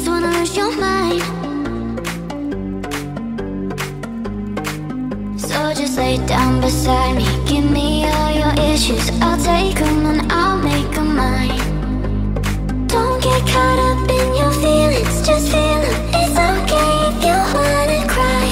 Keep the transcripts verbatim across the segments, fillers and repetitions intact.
just wanna lose your mind. So just lay down beside me, give me all your issues. I'll take them and I'll make them mine. Don't get caught up in your feelings, just feel them. It's okay if you wanna cry.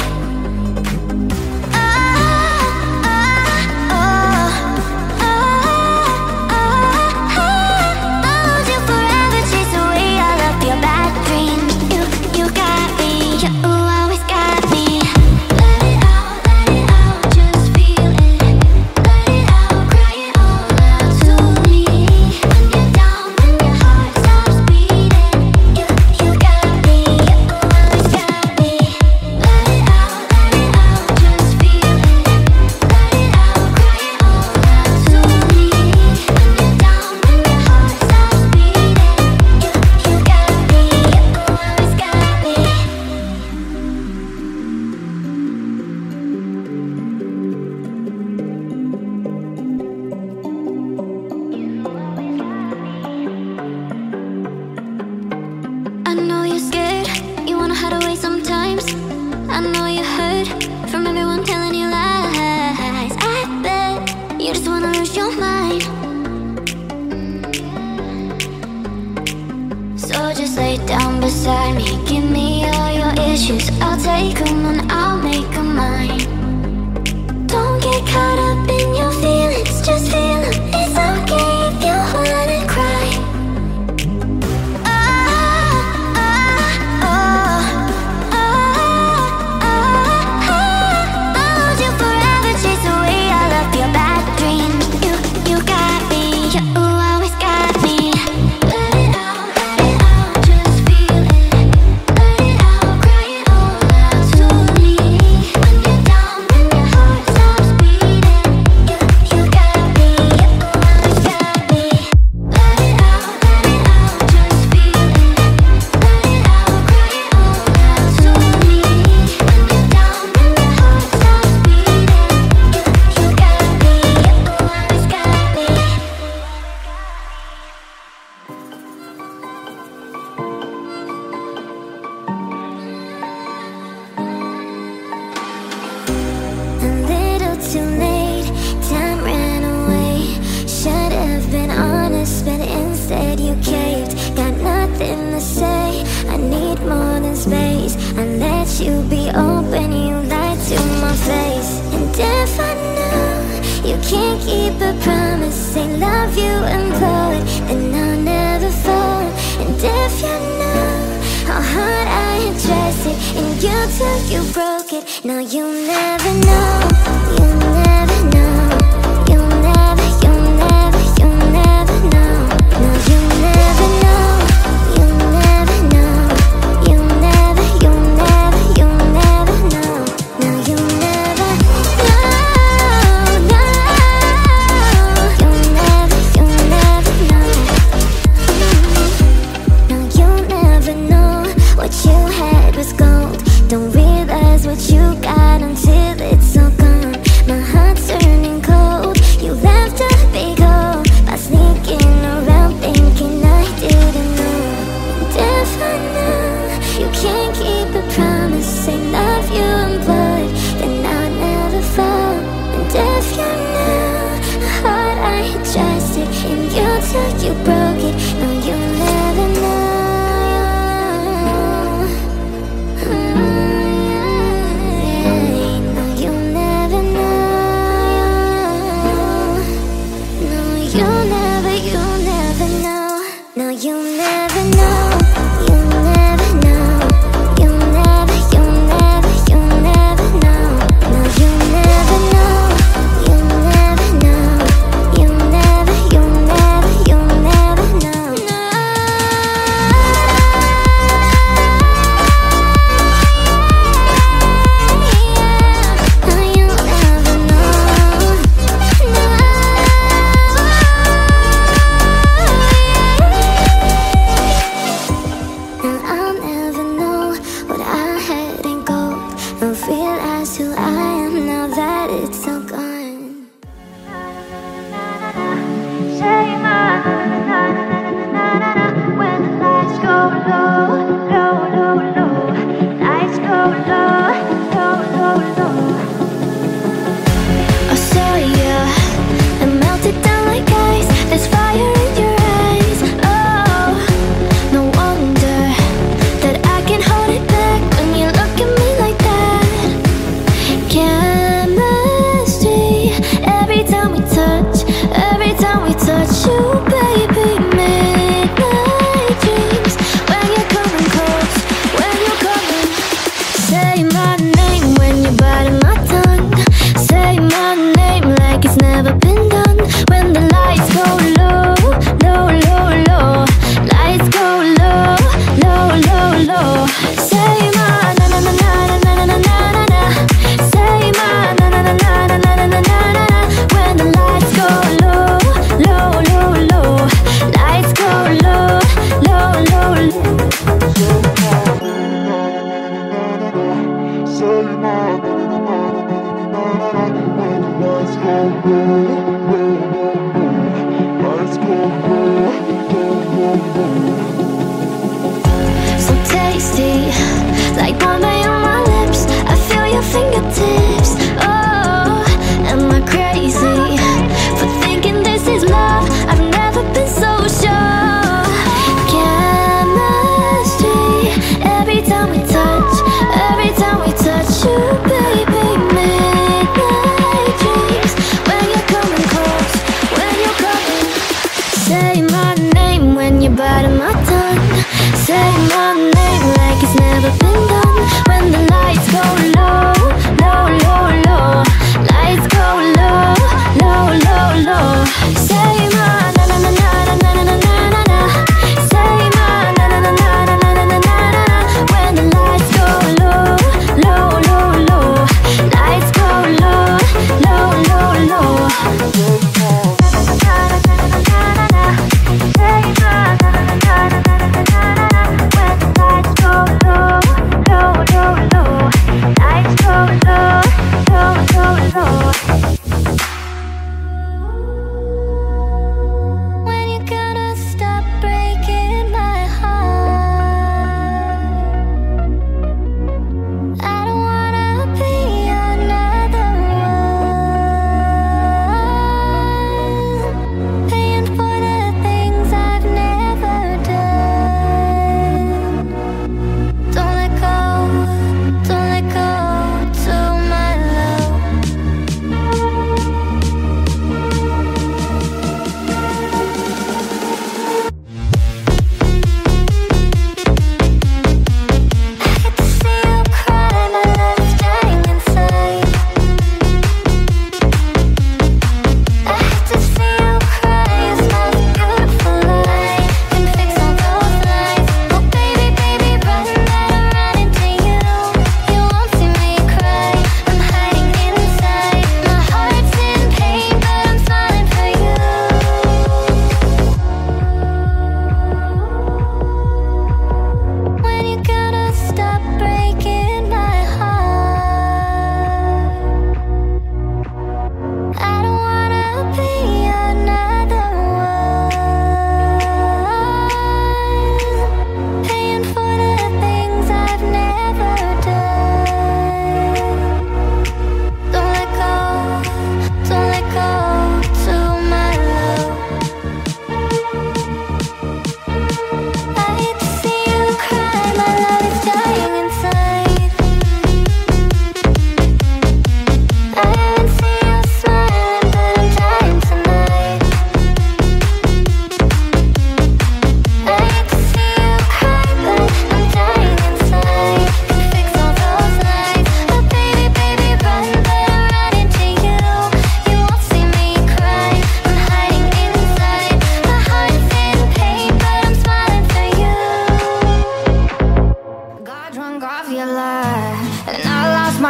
Beside me, give me all your issues. I'll take them and I'll make them mine. Don't get caught up in your feelings, just feel them. It's okay if you wanna cry. Oh, oh, oh, oh, oh, oh. I'll hold you forever, chase away all of your bad dreams. You, you got me, you always got me. Let it out, let it out, just feel it. Let it out, cry it all out to me. When you're down, when your heart stops beating. You, you got me, you always got me. Let it out, let it out, just feel it. Let it out, cry it all out to me. When you're down, when your heart stops beating. You, you got me, you always got me. A little too late, time ran away. Should have been honest, but instead you caved. Got nothing to say, I need more than space. I let you be open, you lied to my face. And if I know you can't keep a promise, say love you and blow it, then I'll never fall. And if you know how hard I address it, and you took, you broke it, now you'll never know. You'll never know. You'll never, you'll never, you'll never know. No, you'll never know. You'll never know. You'll never, you'll never, you'll never know. No, you'll never know. No, you'll never, you'll never know. No, you'll never know. What you had was gold. Don't realize what you got until it's all gone. My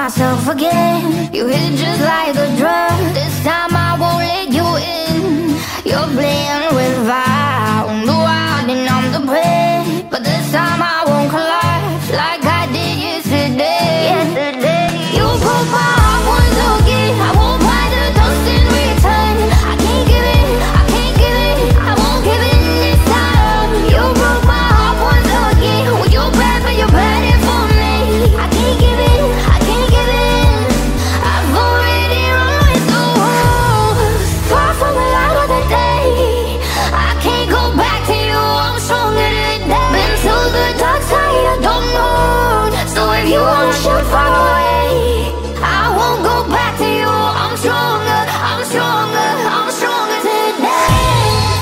myself again. You hit just like a drug. This time I won't let you in. You're playing with fire on the wild and I'm the prey. But this time I won't collide like I did yesterday. Yesterday you broke my heart once again. I won't buy the dust in return. I can't give it, I can't give it, I won't give in this time. You broke my heart once again. Well, you're bad, but you're bad it for me. I can't give it, I can't give it. I've already run with the wolves. Far from the light of the day. I can't go back to you, I'm stronger today. Been to the dark side of the moon. So if you wanna shoot far away, I won't go back to you. I'm stronger, I'm stronger, I'm stronger today.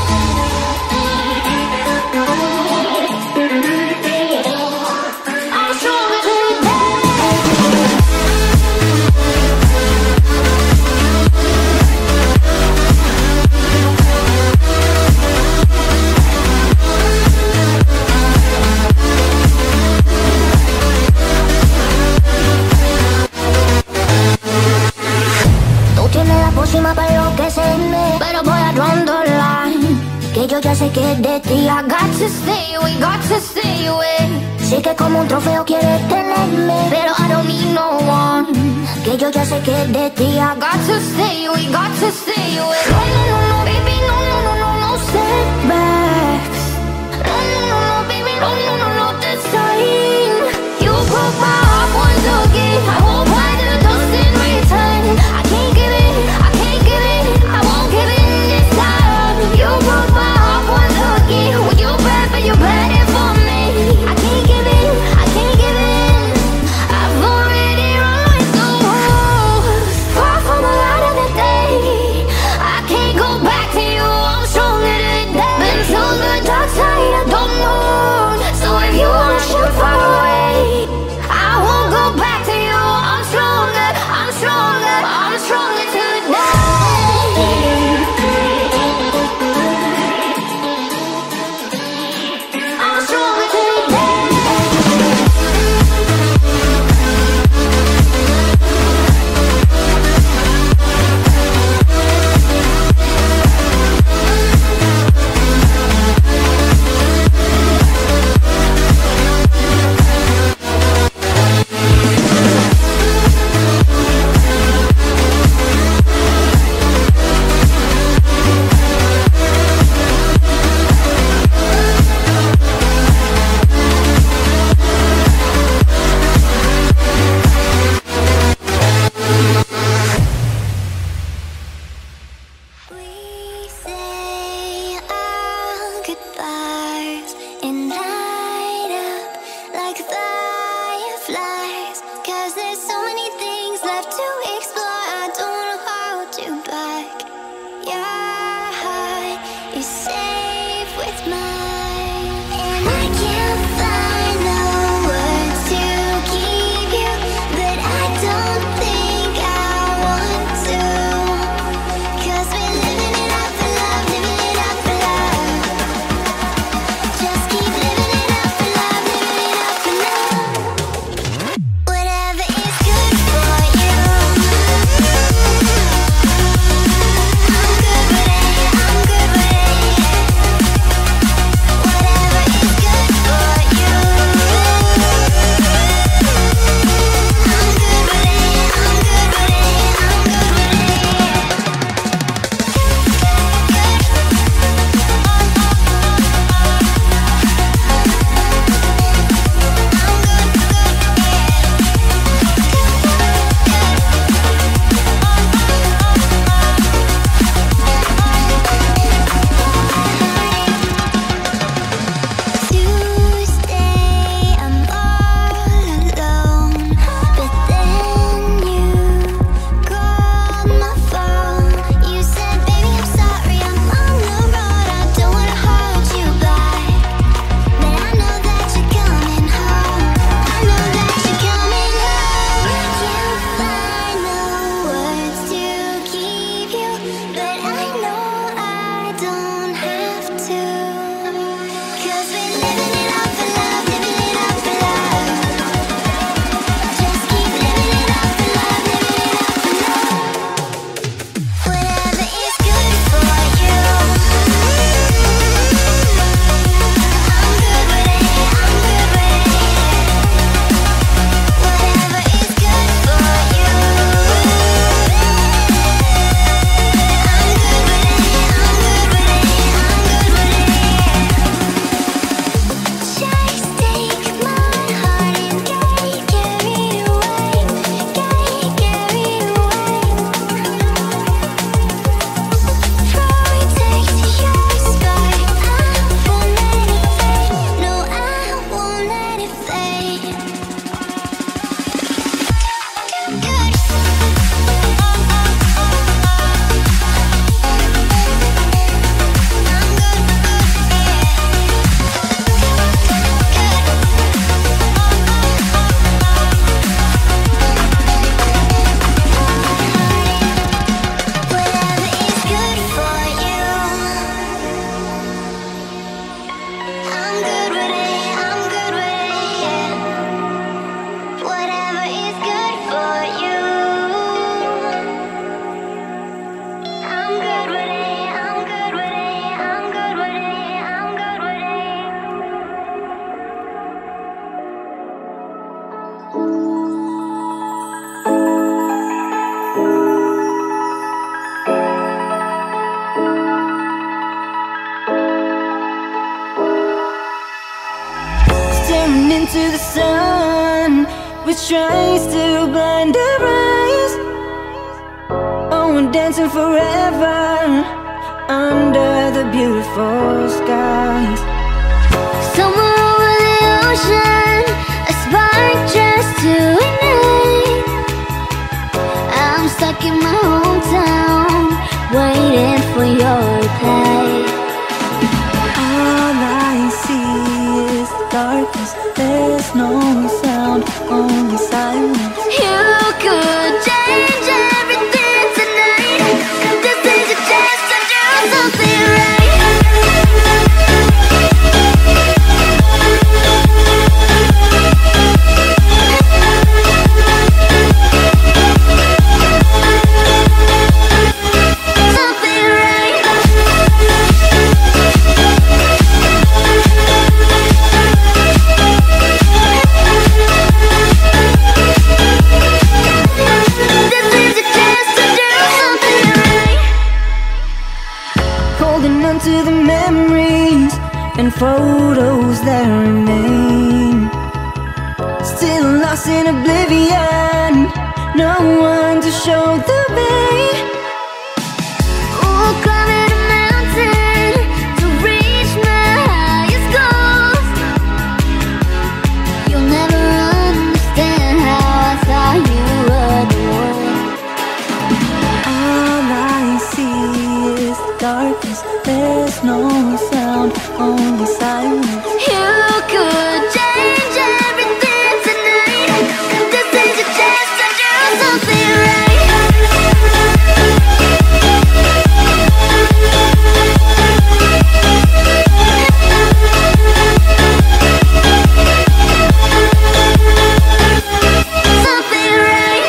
I'm stronger today. Tú tienes la pócima para enloquecerme, pero voy a draw the line. Que yo ya sé que es de ti. I got to stay away, got to stay away. Sé que como un trofeo quieres tenerme, pero I don't need no one. Que yo ya sé que es de ti. I got to stay away, got to stay away. No, no, no, no, baby, no, no, no, no, no setbacks. No, no, no, no, baby, no, no, no, no, this time. You broke my heart once again. I won't buy the dust in return. I can't give it, I can't give it, I won't give in this time. You broke my heart once again. Well, you're bad, but you're bad it for me. I can't give it, I can't give it. I've already run with the wolves. Far from the light of the day. I can't go back to you, I'm stronger today. Been to the dark side of the moon. So if you wanna shoot far away, I won't go back to you. I'm stronger, I'm stronger, I'm stronger today. I'm stronger today. We say our goodbyes and light up like fireflies. Cause there's so many things left to explore. I don't wanna hold you back. Your heart is safe with mine, and I can't find the words to keep you, but I don't think I want to. Cause we're living it up for love, living it up for love. Just keep living it up for love, living it up for love. the sun, which tries to blind our eyes. Oh, we're dancing forever under the beautiful skies. Somewhere over the ocean, a spark just to ignite. I'm stuck in my hometown, waiting for your reply. All I see is darkness, there's no sound, only silence. You could change everything tonight. This is your chance to do something right. To the memories and photos that remain, still lost in oblivion, no one to show the way. Oh, climbing a mountain to reach my highest goals. You'll never understand how I thought you were the one. All I see is darkness, there's no sound, only silence. You could change everything tonight. This is your chance to do something right. Something right.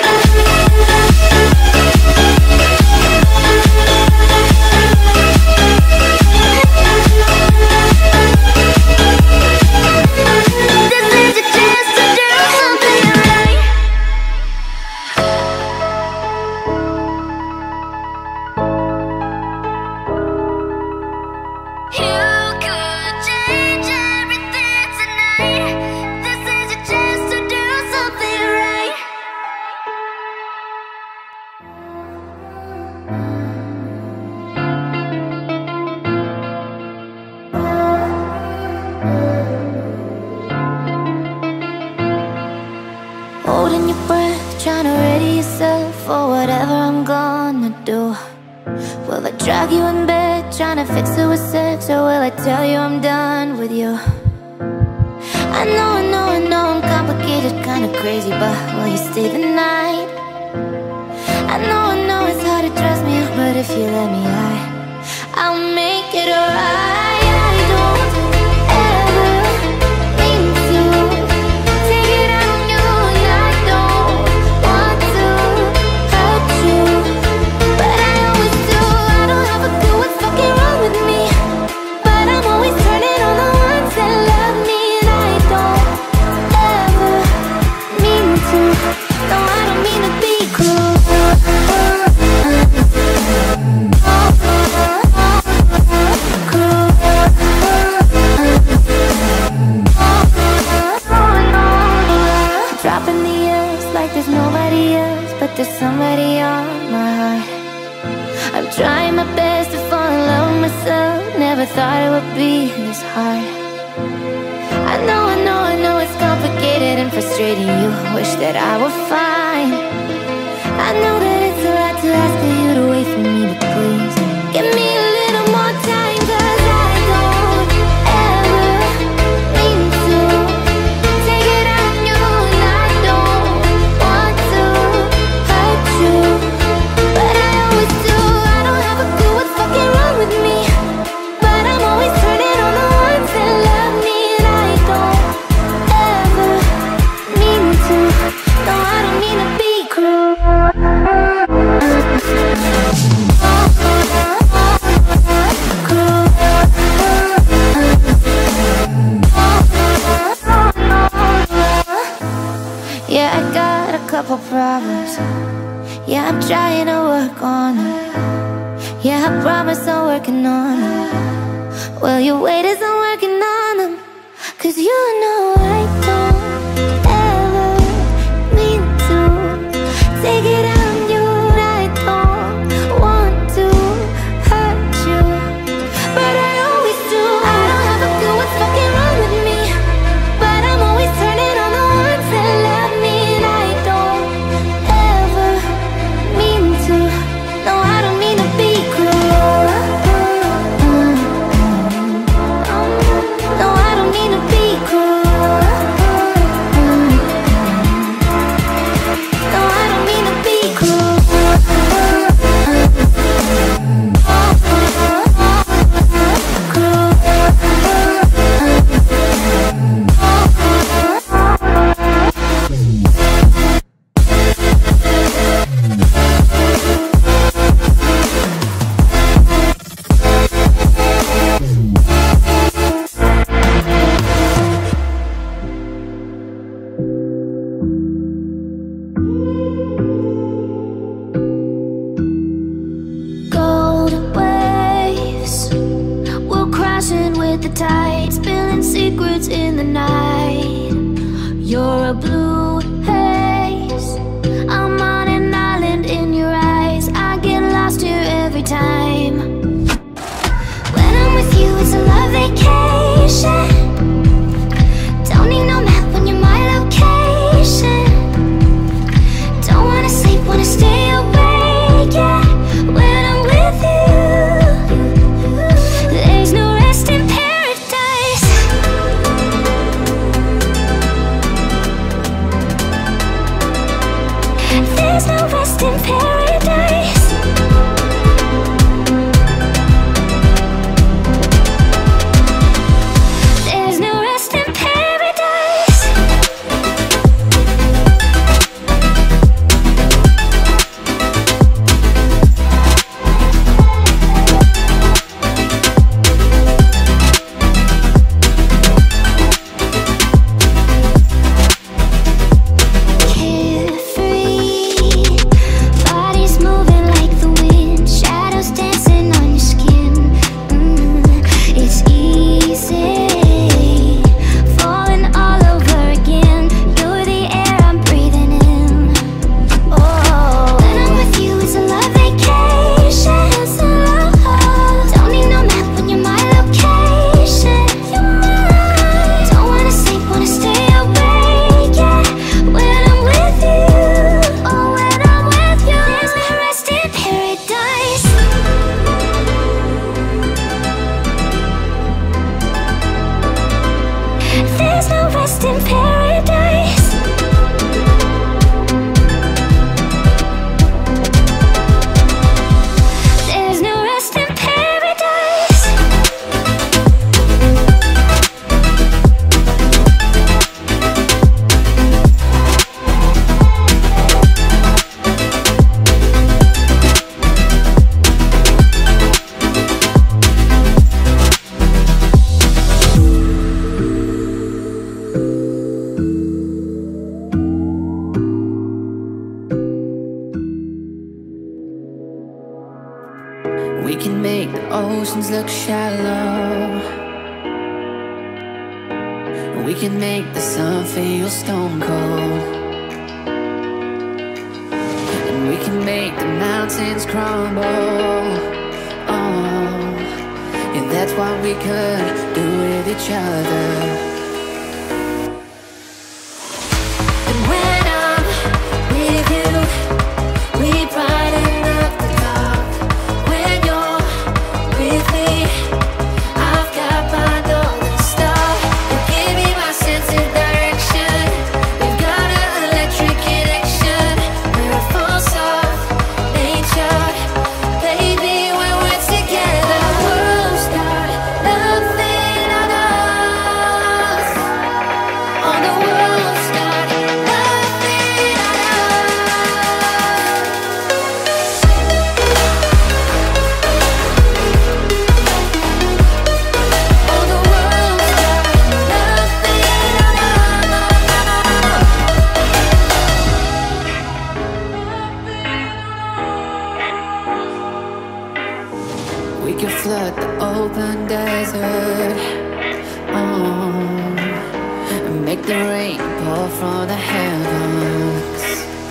Holding your breath, trying to ready yourself for whatever I'm gonna do. Will I drag you in bed, trying to fix it with sex, or will I tell you I'm done with you? I know, I know, I know I'm complicated, kinda crazy, but will you stay the night? I know, I know it's hard to trust me, but if you let me, I, I'll make it alright. I don't ever mean to take it out on you, and I don't want to hurt you, but I always do. I don't have a clue what's fucking wrong with me, but I'm always turning on the ones that love me, and I don't ever mean to. No, I don't mean to be cruel. Dropping the years like there's nobody else, but there's somebody on my heart. I'm trying my best to fall in love with myself, never thought it would be this hard. I know, I know, I know it's complicated and frustrating. You wish that I were fine. I know that it's a lot to ask of you to wait for me, but please give me a little more time, 'cause I don't ever mean to take it out on you, and I don't want to hurt you, but I always do. I don't have a clue what's fucking wrong with me, but I'm always turning on the ones that love me, and I don't ever mean to. No, I don't mean to be cruel. Yeah, I got a couple problems. Yeah, I'm trying to work on them. Yeah, I promise I'm working on them. Well, you wait as I'm working on them, 'cause you know I don't Gold waves will crashing with the tide, spilling secrets in the night. You're a blue haze, I'm on an island in your eyes. I get lost here every time. When I'm with you, it's a love vacation. Don't need no map when you're my location. Don't wanna sleep, wanna stay awake, yeah. When I'm with you, there's no rest in paradise. There's no rest in paradise. There's no rest in paradise. Carefree, bodies moving like the wind, shadows dancing on your skin. Mm, it's easy, falling all over again. You're the air I'm breathing in. Oh, when I'm with you, it's a love vacation. Don't need no map when you're my location. Don't wanna sleep, wanna stay awake, yeah. When I'm with you, oh, when I'm with you, there's no rest in paradise. There's no rest in paradise. There's no rest in paradise. We can make the oceans look shallow. We can make the sun feel stone cold. And we can make the mountains crumble. Oh, yeah, that's what we could do with each other. And when I'm with you, we brighten up the dark. When you're with me, I've got my northern star. You give me my sense of direction. We've got an electric connection. We're a force of nature. Baby, when we're together, the world's got nothing on us. Oh, the world's got nothing on us. Oh, the world's got nothing on us. We could flood the open desert. Oh, and make the rain pour from the heavens.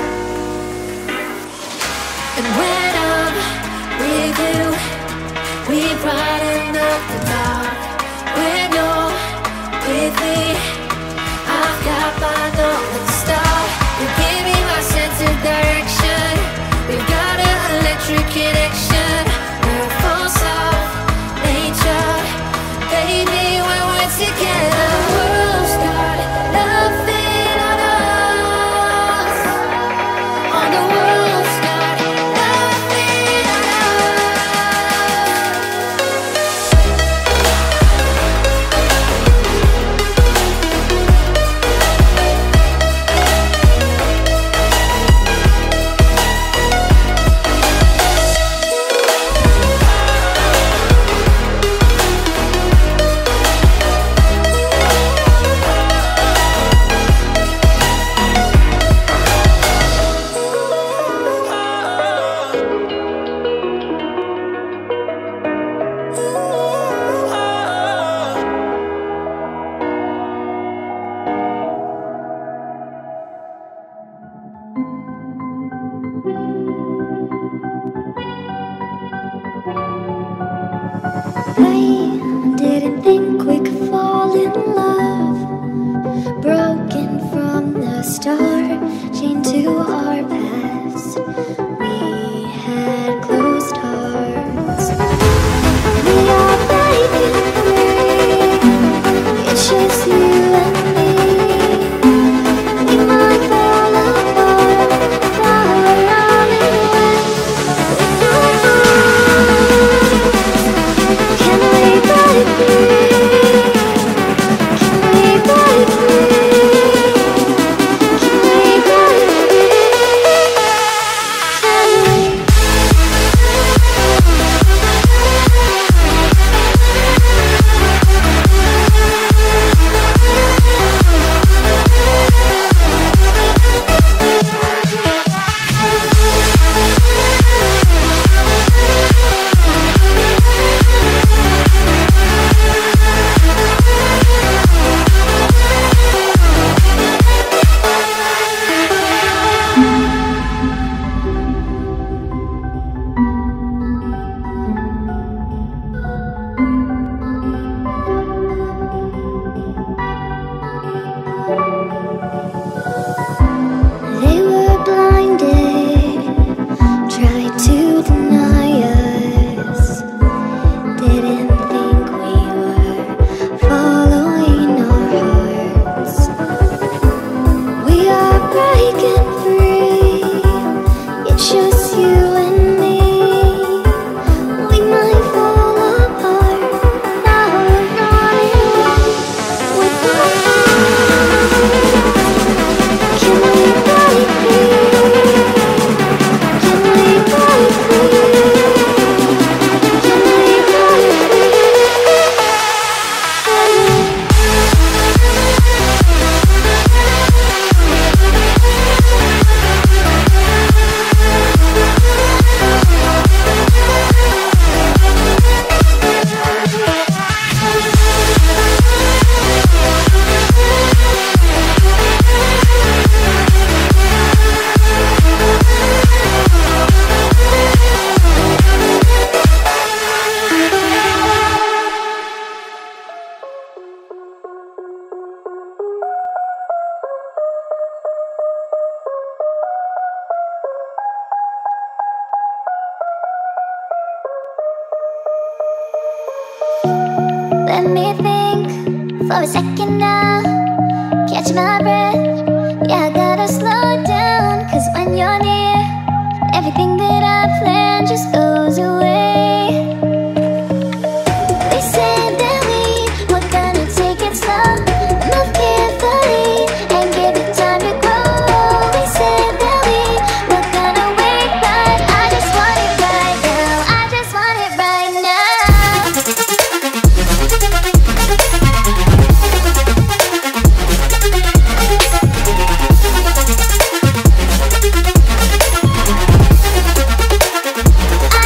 And when I'm with you, we brighten up the dark. When you're with me, I've got my northern star. You give me my sense of direction. We've got an electric connection. We're a force of nature. Baby, when we're together, the world's got nothing on us. Oh, the world's got nothing. star chained to our past. We had closed hearts. We are breaking free. It's just you and me. We might fall apart, flower running away with our hearts. Can we break free? Can we break free? Can we break free? Can we? They were blinded, tried to deny us. Didn't think we were following our hearts. We are breaking free. It's just you and me. We might fall apart. Now we're running away with our hearts. Can we break free? Can we break free? Can we break free? Can we? Let me think for a second now. Catch my breath. Yeah, I gotta slow down. Cause when you're near, everything that I planned just goes away. They said that we were gonna take it slow, move carefully, and give it time to grow. They said that we were gonna wait, but I just want it right now. I just want it right now. I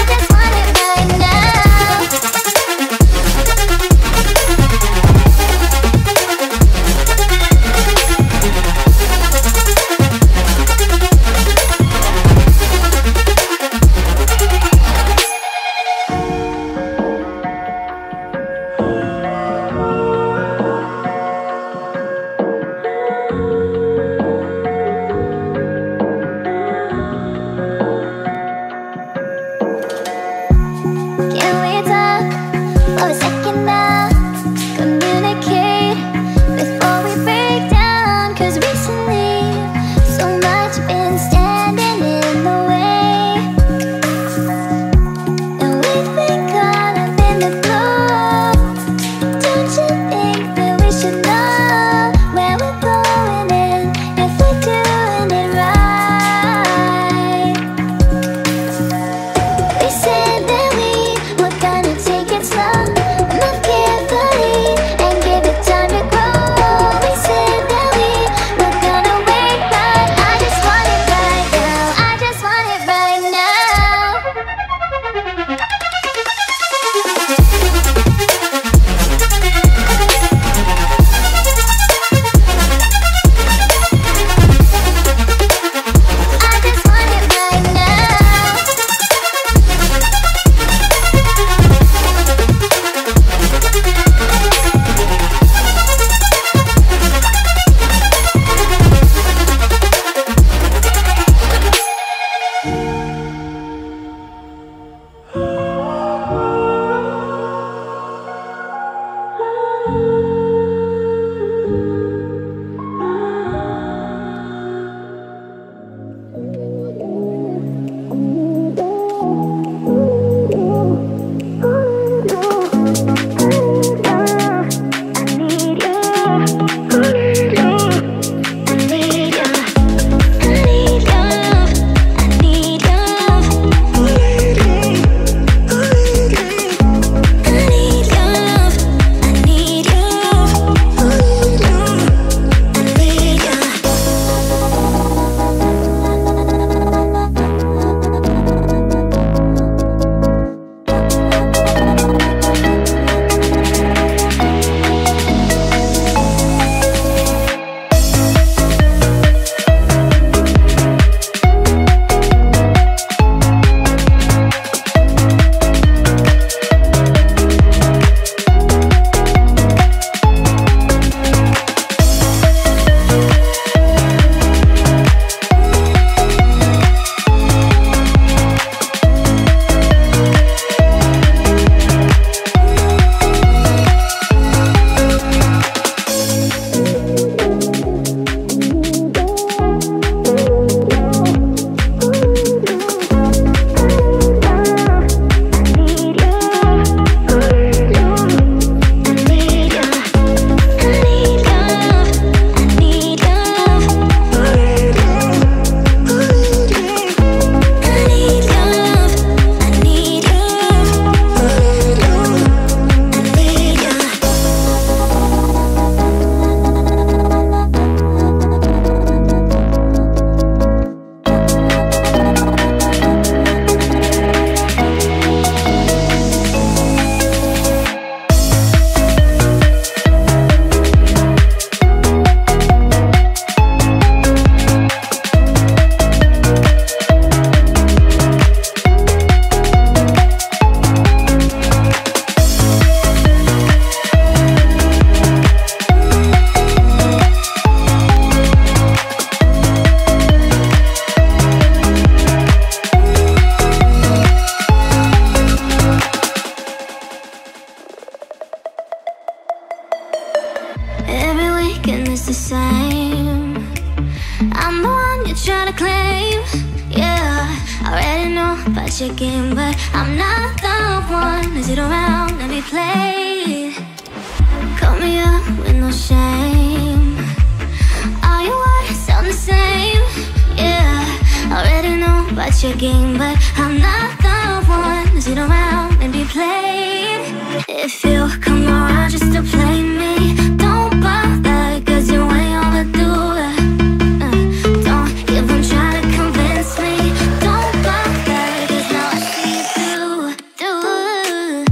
I'm the one you're trying to claim. Yeah, I already know about your game, but I'm not the one to sit around and be played. Call me up with no shame. All your words sound the same. Yeah, I already know about your game, but I'm not the one to sit around and be played. If you come around just to play me, don't bother, cause you ain't overdue. uh, Don't even try to convince me. Don't bother, cause now I see you through, through.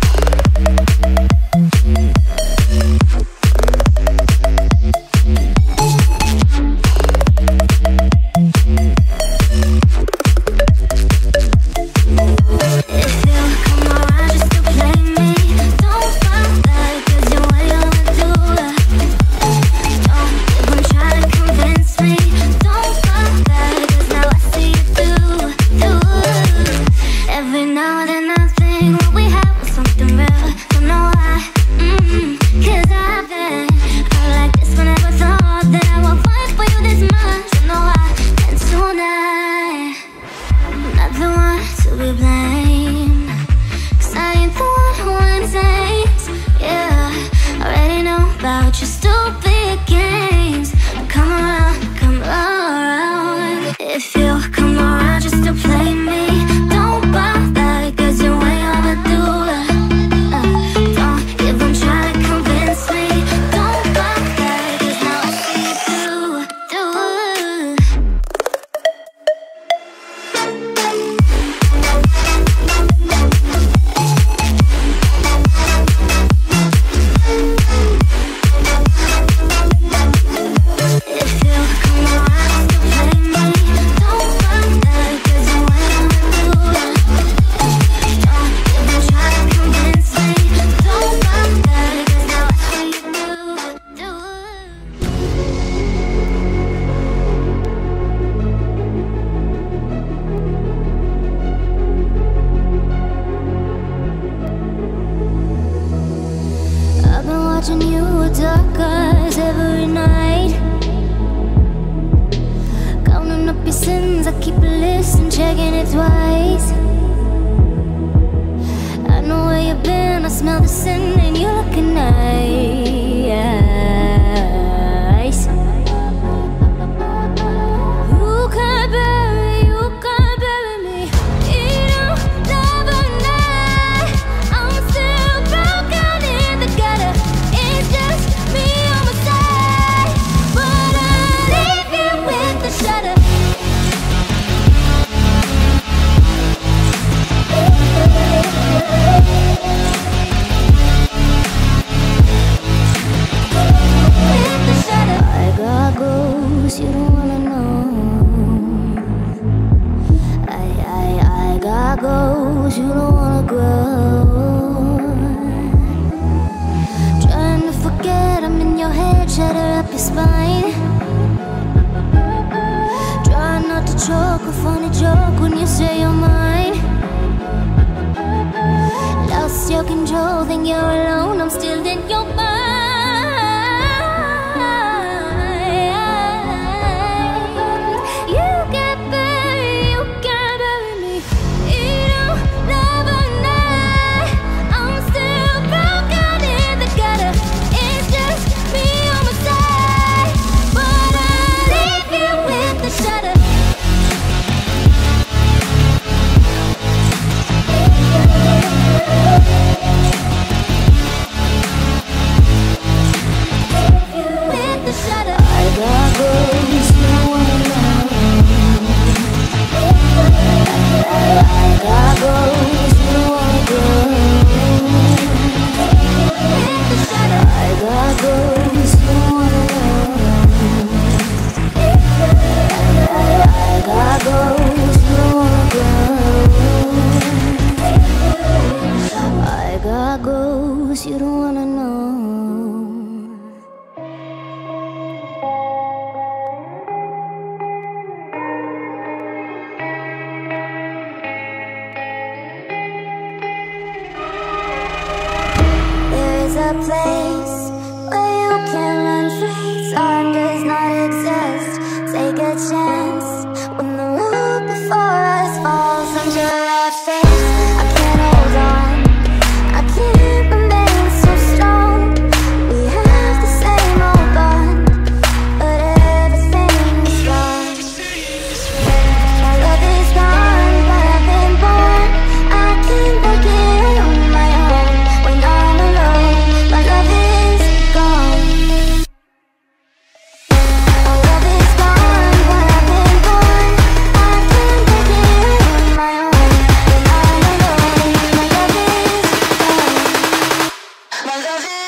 Watching you with dark eyes every night, counting up your sins. I keep a list and checking it twice. I know where you've been, I smell the sin, and you're looking nice. You can't bury, you can't bury me. You don't never know. I'm still broken in the gutter. It's just me on my side, but I leave you with the shudder. I got goals you don't wanna know. I, I, I got goals you don't wanna grow. Trying to forget I'm in your head, shatter up your spine. Try not to choke, a funny joke when you say you're mine. Lost your control, think you're alone, I'm still in your mind. You don't wanna know. There's a place where you can run free. Time does not exist. Take a chance when the road before us falls under our face. I can't hold on, I can't remain so strong. We have the same old bond, but everything is wrong. My love is gone, but I've been born. I can't break it on my own. When I'm alone, my love is gone. My love is gone, but I've been born. I can't break it on my own. When I'm alone, my love is gone. My love is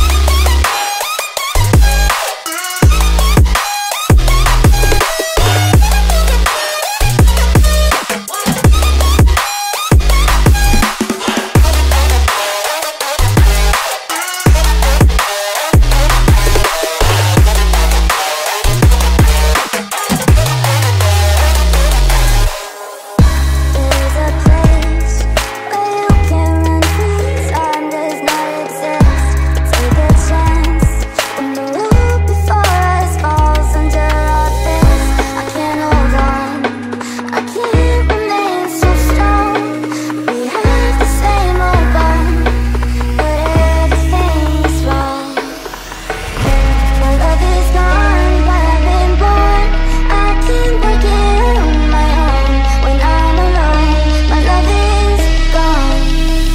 There's a place where you can run free. Time does not exist. Take a chance when the road before us falls under our face. I can't hold on, I can't remain so strong. We have the same old bond, but everything's wrong. My love is gone, but I've been born. I can't break it on my own. When I'm alone, my love is gone.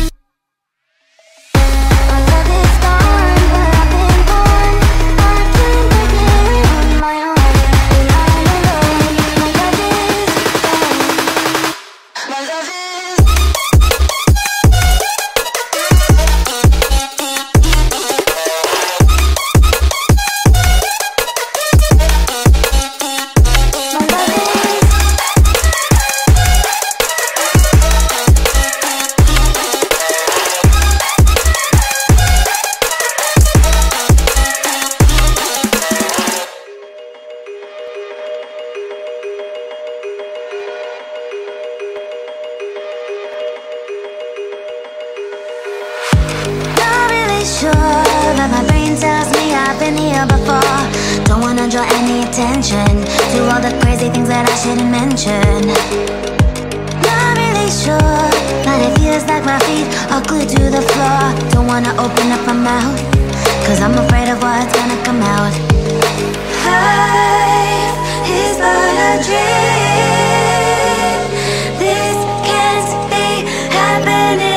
My love is gone, but I've been born. I can't break it on my own. When I'm alone, my love is gone. My love is My love is not really sure, but my brain tells me I've been here before. Don't wanna draw any attention to all the crazy things that I shouldn't mention. Not really sure, but it feels like my feet are glued to the floor. Don't wanna open up my mouth, cause I'm afraid of what's gonna come out. Life is but a dream. This can't be happening.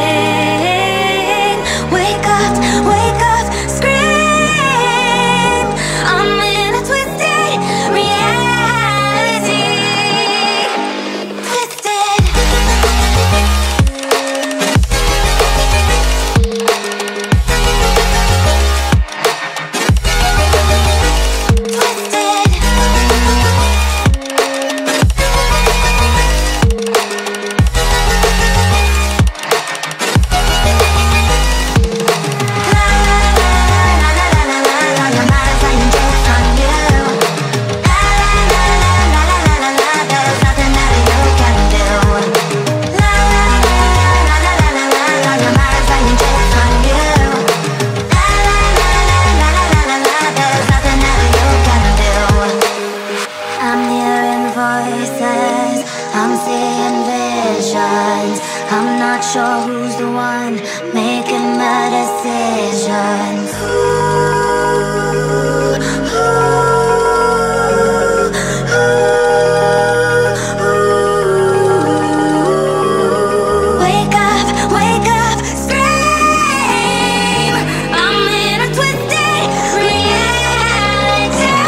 Wake up, wake up, scream. I'm in a twisted reality. Twisted. I'm hearing voices, I'm seeing visions. I'm not sure who's the one making the decisions. Wake up, wake up, scream. I'm in a twisted reality.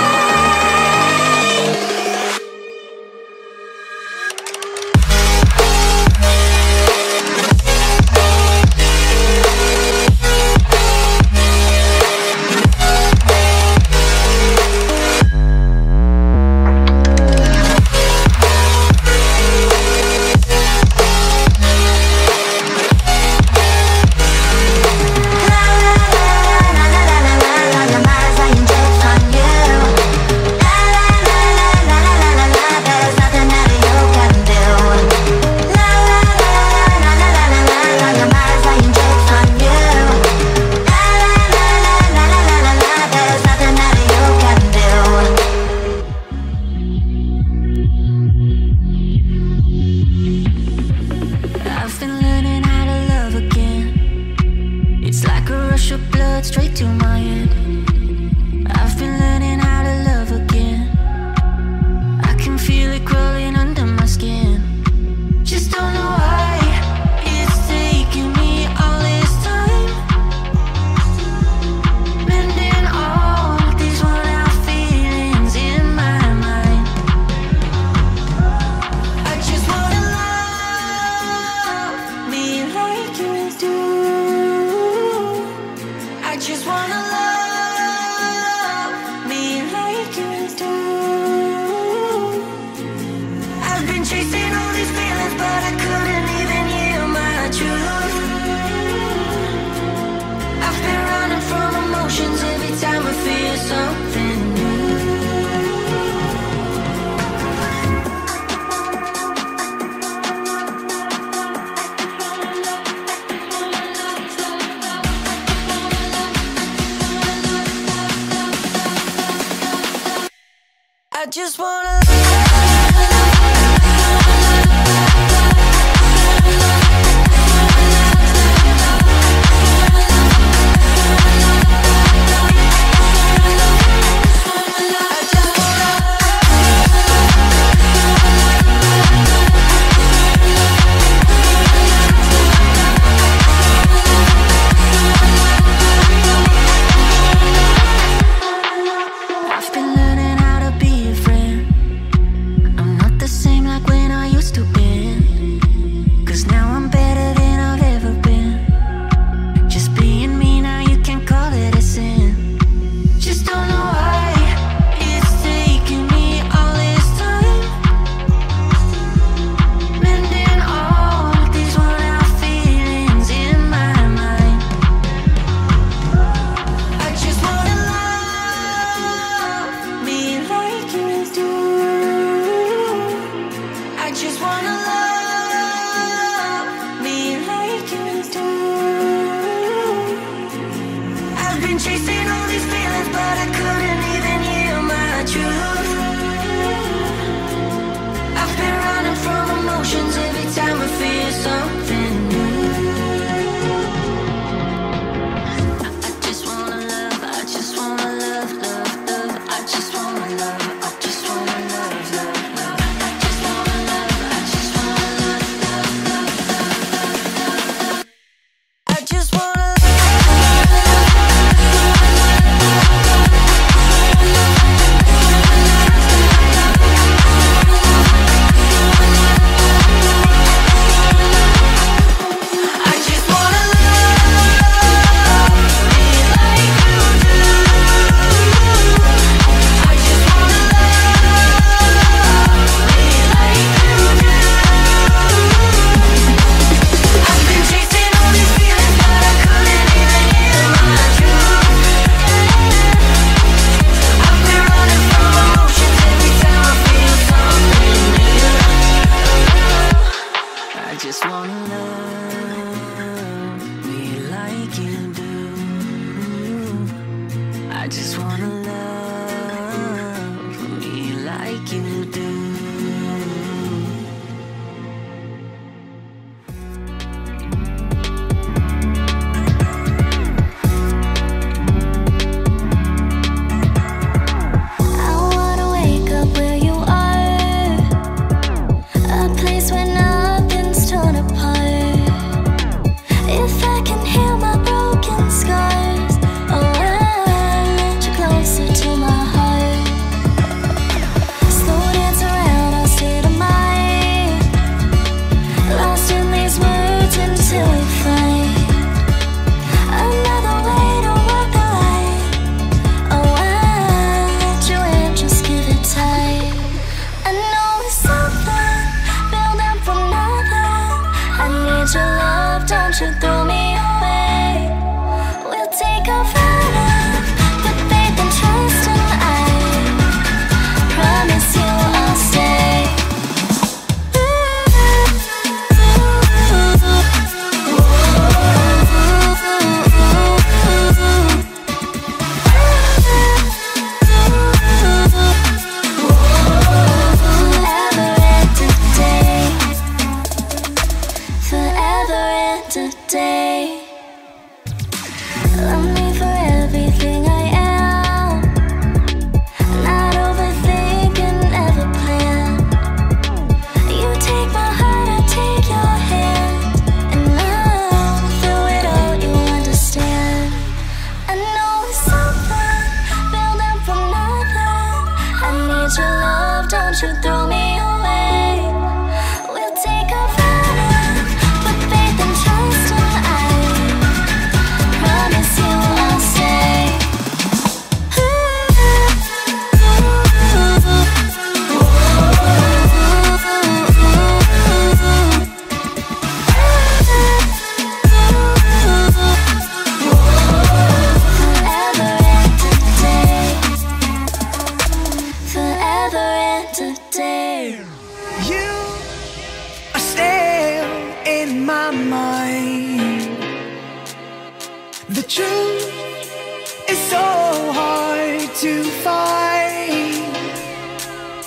With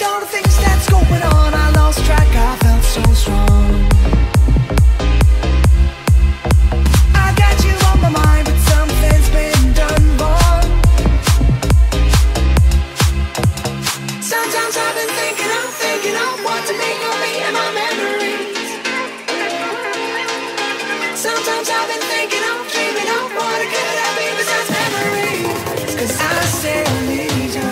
all the things that's going on, I lost track, I felt so strong. I got you on my mind, but something's been done wrong. Sometimes I've been thinking, I'm thinking of what to make of me and my memories. Sometimes I've been thinking, I'm dreaming of what it could have been besides memories. Cause I still need you.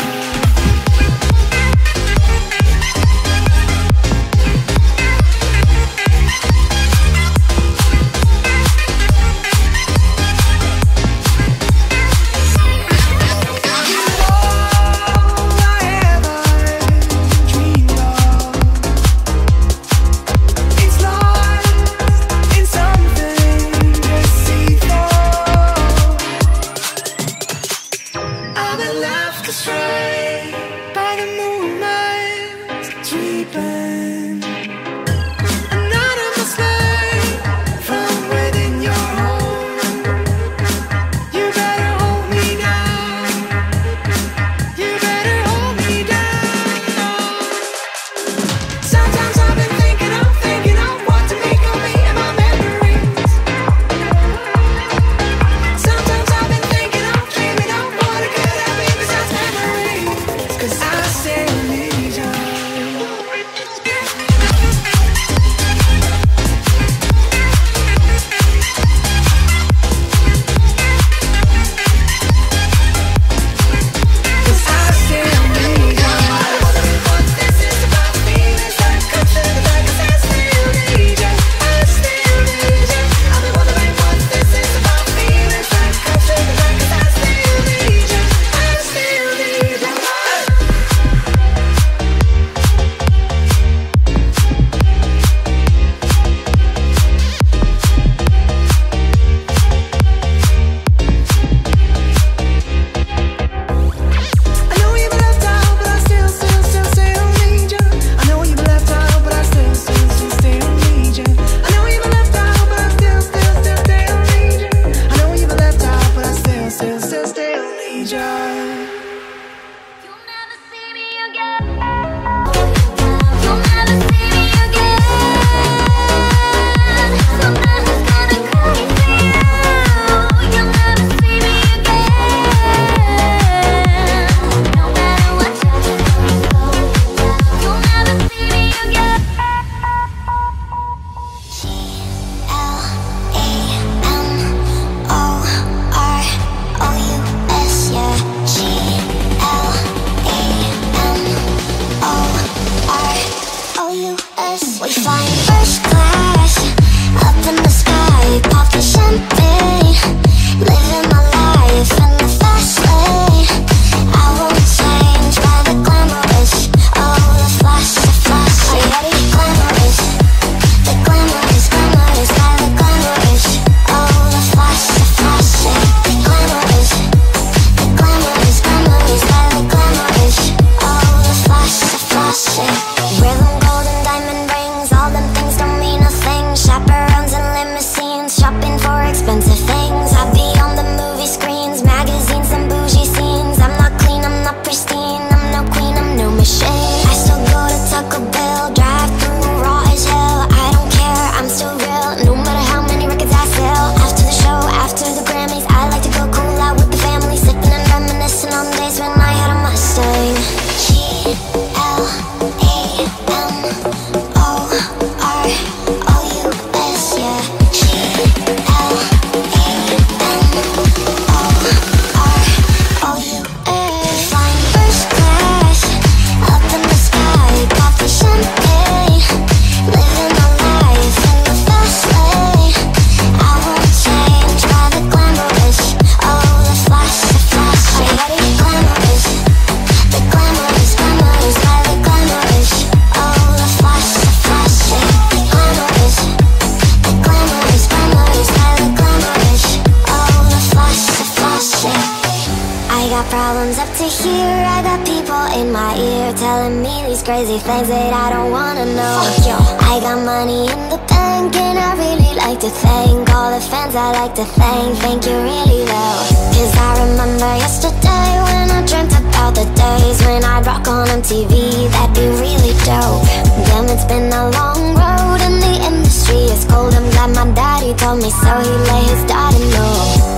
Problems up to here, I got people in my ear for telling me these crazy things that I don't wanna know. Yo, I got money in the bank and I really like to thank all the fans I like to thank. Thank you really though. Cause I remember yesterday when I dreamt about the days when I'd rock on M T V. That'd be really dope. Damn, it's been a long road and the industry is cold. I'm glad my daddy told me so, he let his daughter know.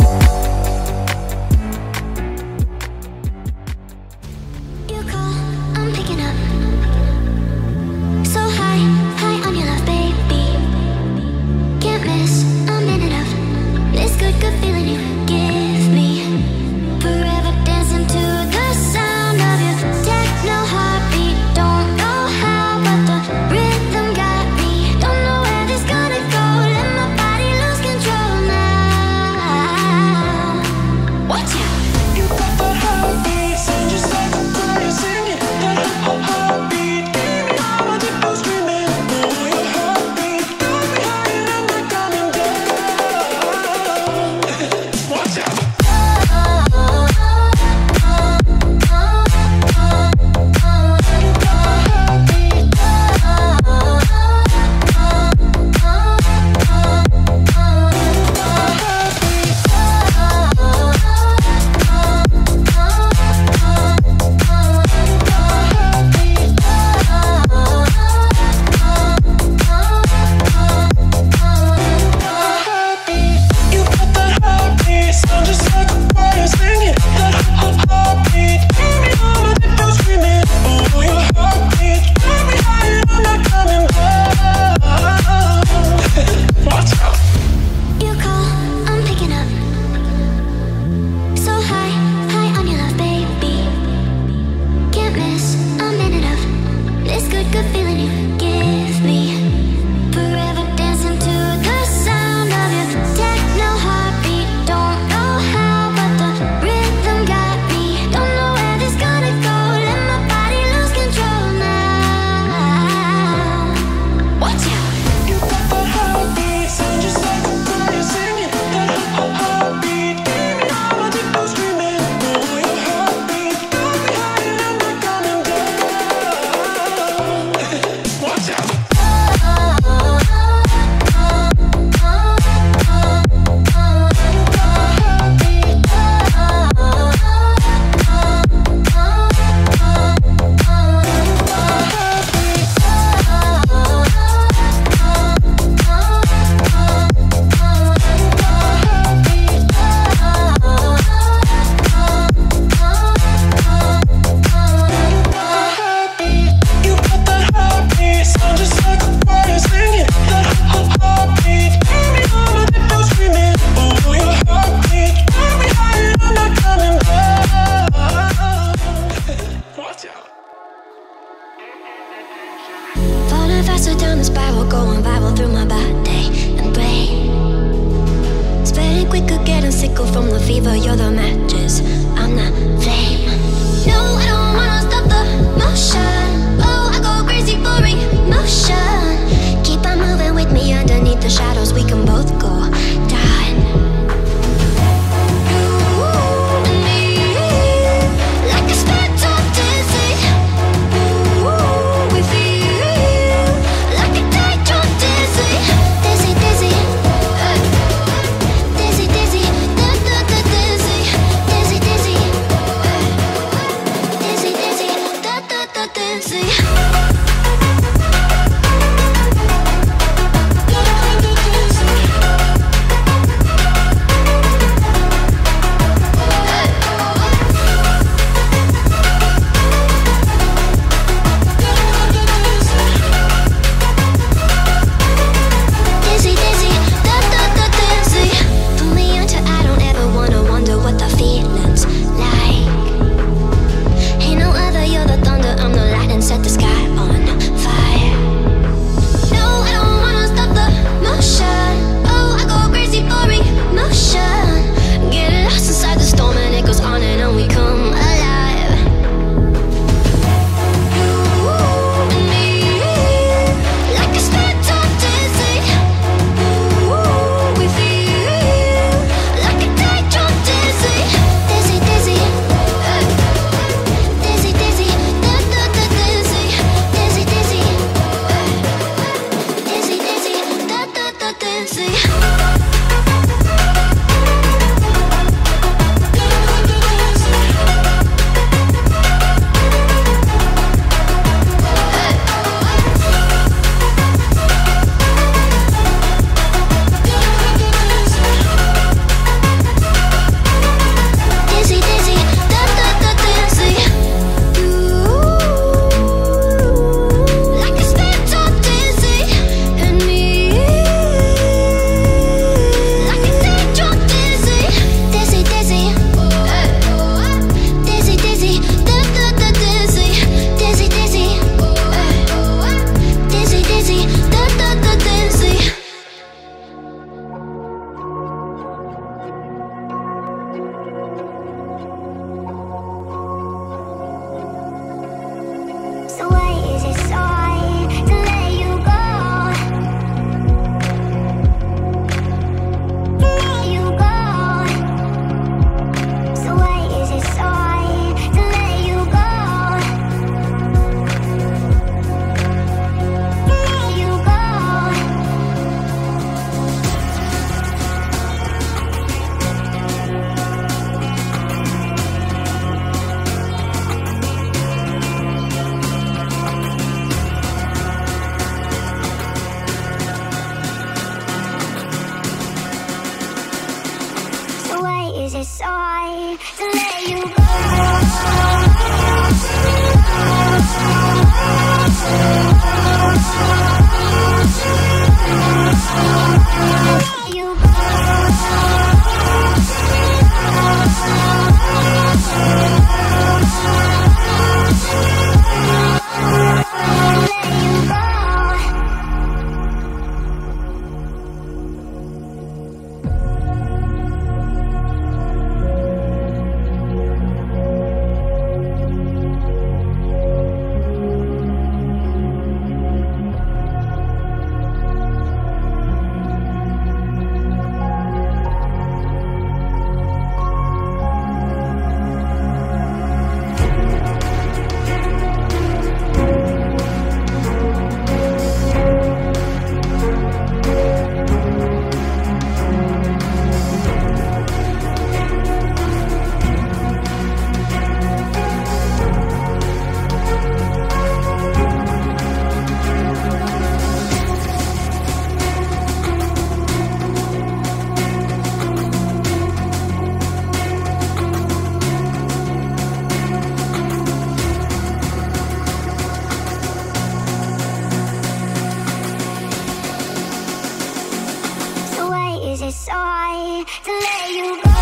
to let you go.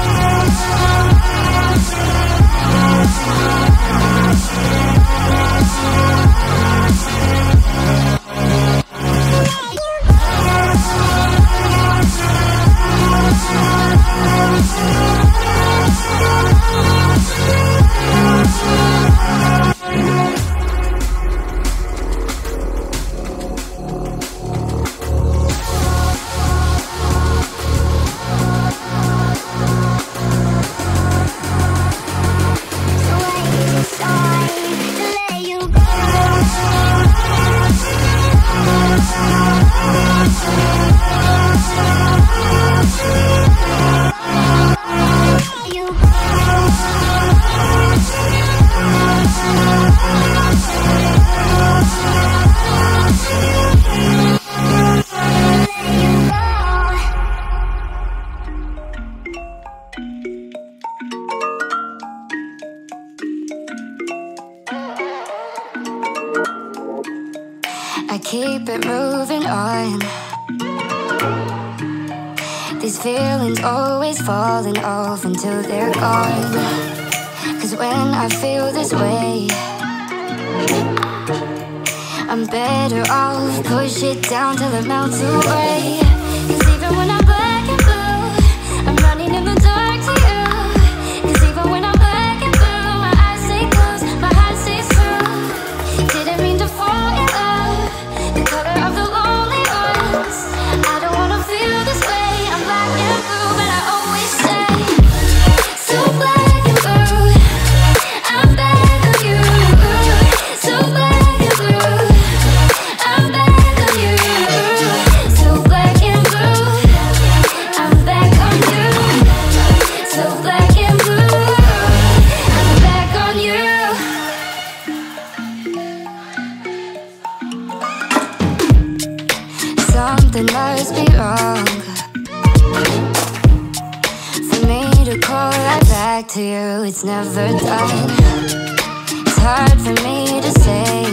I keep it moving on. These feelings always falling off until they're gone. Cause when I feel this way, I'm better off push it down till it melts away. Cause even when I'm black and blue, I'm running in the dark to you. Cause even when I'm black and blue, my eyes stay closed, my heart stays true. Didn't mean to fall in love, the color of the lonely ones. I don't wanna feel this way. I'm black and blue, but I always say, so black and blue, I'm back on you. So black and blue, I'm back on you. So black and blue, I'm back on you. So black and blue, I'm back on you. Something must be wrong for me to call right back to you. It's never done. It's hard for me to say.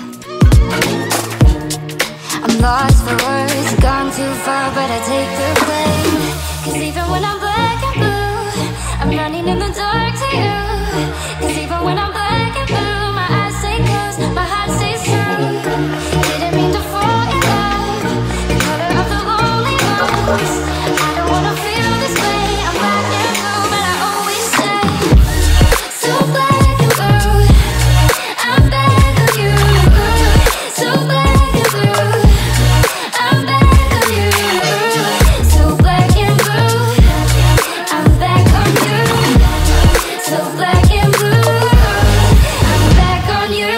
I'm lost for words, gone too far, but I take the blame. Cause even when I'm black and blue, I'm running in the dark to you. Cause even when I'm black and blue, my eyes stay closed, my heart stays true. Didn't mean to fall in love, the color of the lonely ones. I don't wanna feel this way. I'm black and blue, but I always say, so black and blue, I'm back on you. So black and blue, I'm back on you. So black and blue, I'm back on you. So black and blue, I'm back on you.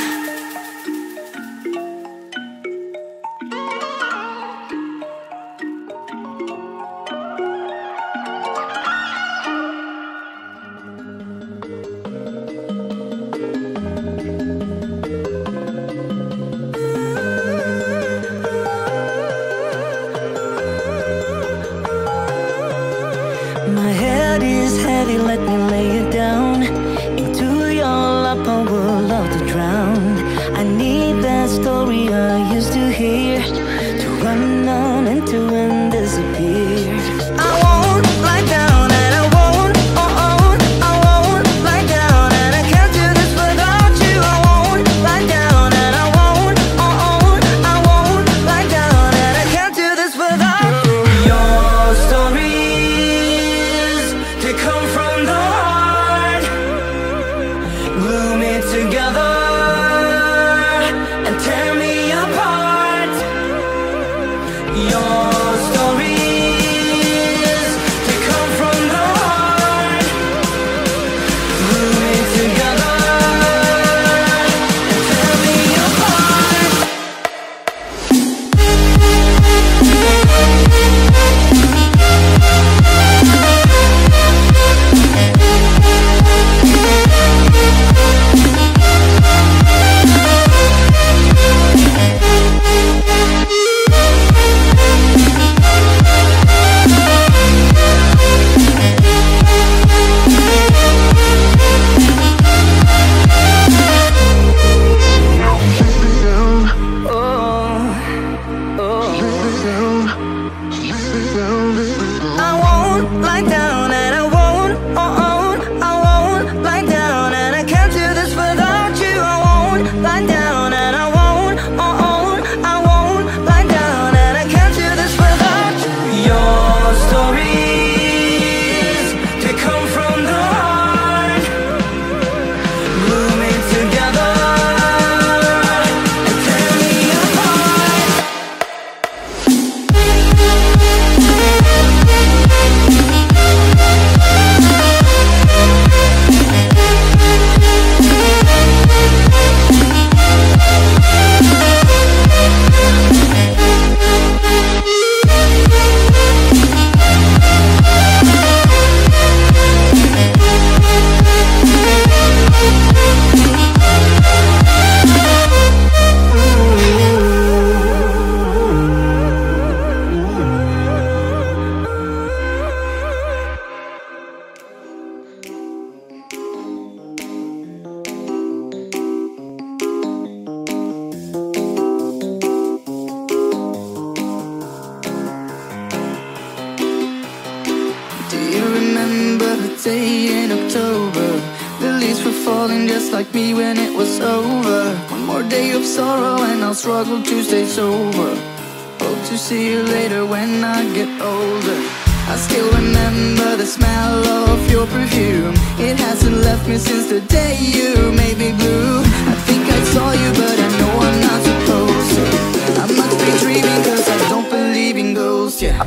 My head is heavy, let me lay it down. Into your lap I would love to drown. I need that story I used to hear, to run on into and disappear. I won't lie down and I won't, oh oh, I won't lie down and I can't do this without you. I won't lie down and I won't, oh oh, I won't lie down and I can't do this without you. Your stories, they come from the heart. Glue me together and tear me apart. day in October. The leaves were falling just like me when it was over. One more day of sorrow and I'll struggle to stay sober. Hope to see you later when I get older. I still remember the smell of your perfume. It hasn't left me since the day you made me blue. I think I saw you but I know I'm not supposed to. I must be dreaming cause I don't believe in ghosts, yeah.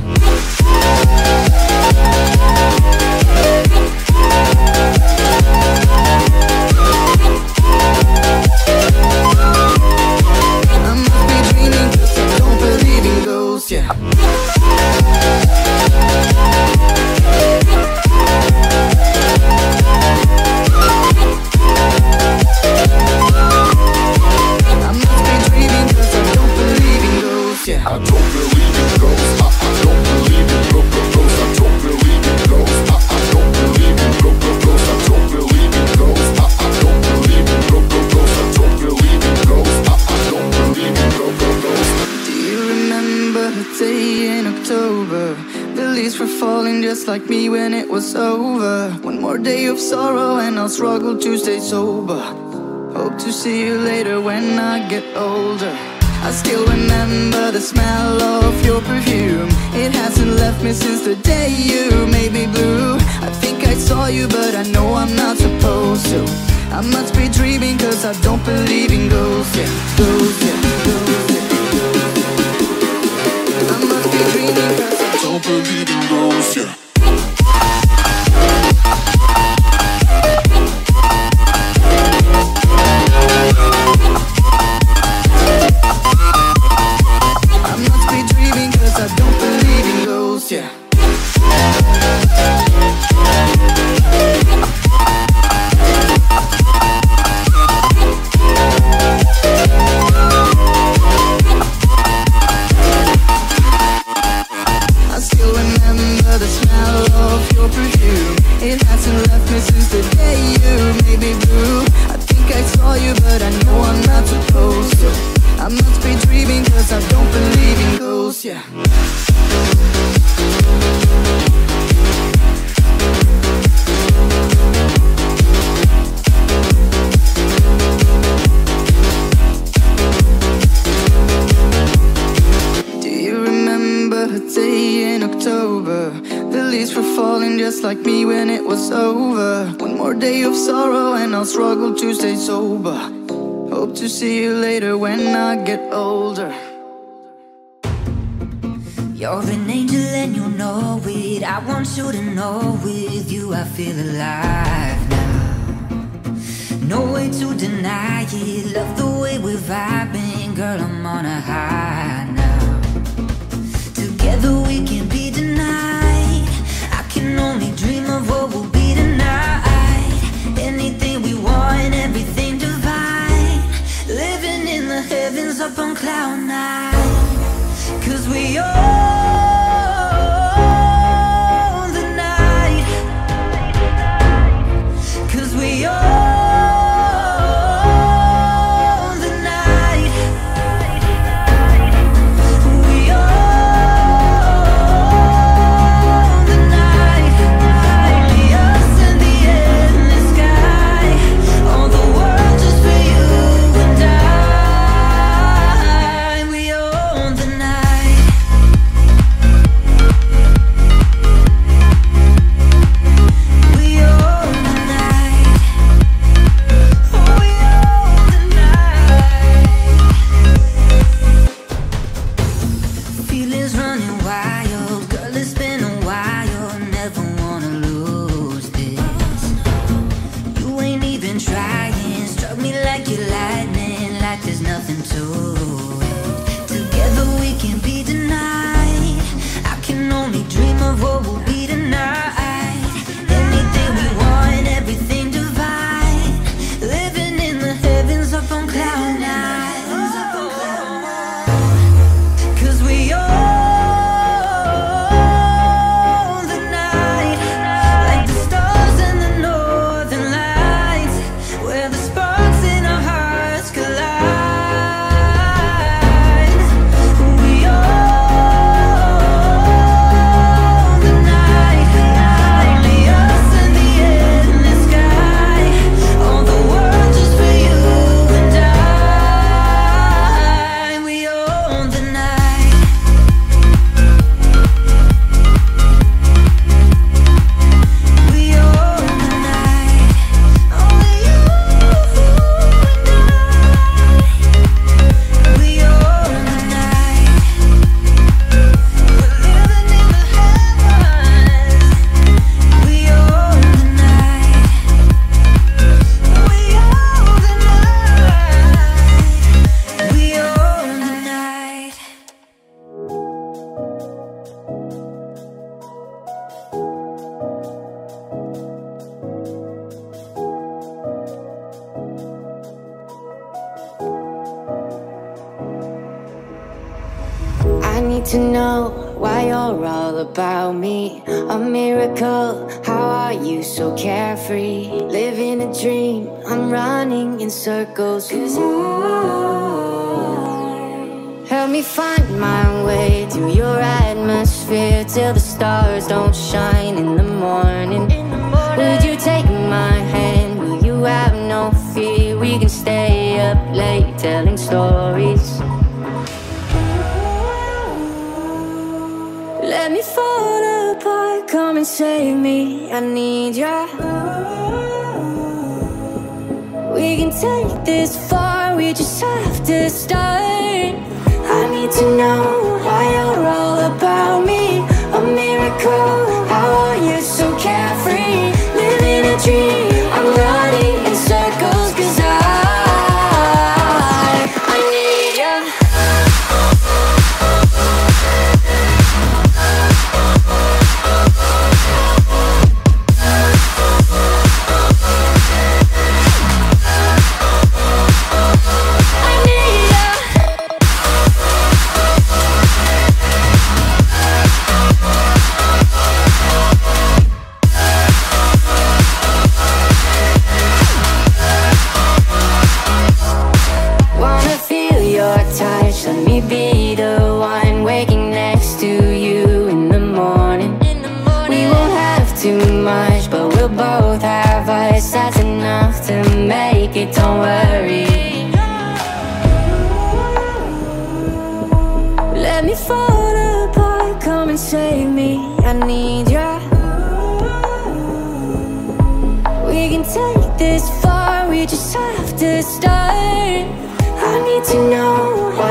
I must be dreaming cause I don't believe in ghosts, yeah. I don't believe in ghosts. I, I don't believe in ghosts. I don't believe in ghosts. I, I don't believe in ghosts. I don't believe in ghosts. I, I don't believe in ghosts. I don't believe in ghosts. I, I don't believe in ghosts. Do you remember the day in October? The leaves were falling just like me when it was over. One more day of sorrow and I'll struggle to stay sober. Hope to see you later when I get older. I still remember the smell of your perfume. It hasn't left me since the day you made me blue. I think I saw you but I know I'm not supposed to. I must be dreaming cause I don't believe in ghosts, yeah. Ghosts, yeah, ghosts, yeah, ghosts, yeah. I must be dreaming cause I don't believe in ghosts, yeah. Yeah. I still remember the smell of your perfume. It hasn't left me since the day you made me blue. I think I saw you but I know I'm not supposed to. I must be dreaming cause I don't believe in ghosts, yeah. Do you remember the day in October? The leaves were falling just like me when it was over. One more day of sorrow and I'll struggle to stay sober. Hope to see you later when I get older. You're an angel and you know it. I want you to know with you I feel alive now. No way to deny it. Love the way we're vibing. Girl, I'm on a high now. Together we can be denied. I can only dream of what will be tonight. Anything we want, everything divine. Living in the heavens up on cloud nine. Cause we own the night. Cause we own the night. We own the night. Only us and the endless sky. All the world just for you and I. We own the night. I need to know why you're all about me. A miracle, how are you so carefree? Living a dream, I'm running in circles. Cause I help me find my way through your atmosphere till the stars don't shine in the morning. Would you take my hand? Will you have no fear? We can stay up late telling stories. Let me fall apart, come and save me. I need ya. We can take this far, we just have to start. I need to know why you're all about me. A miracle, how are you so carefree? Living a dream, I'm running in circles. Cause I, I need ya. Let me be the one waking next to you in the morning. We won't have too much, but we'll both have us. That's enough to make it, don't worry. Let me fall apart, come and save me. I need ya. We can take this far, we just have to start. I need to know why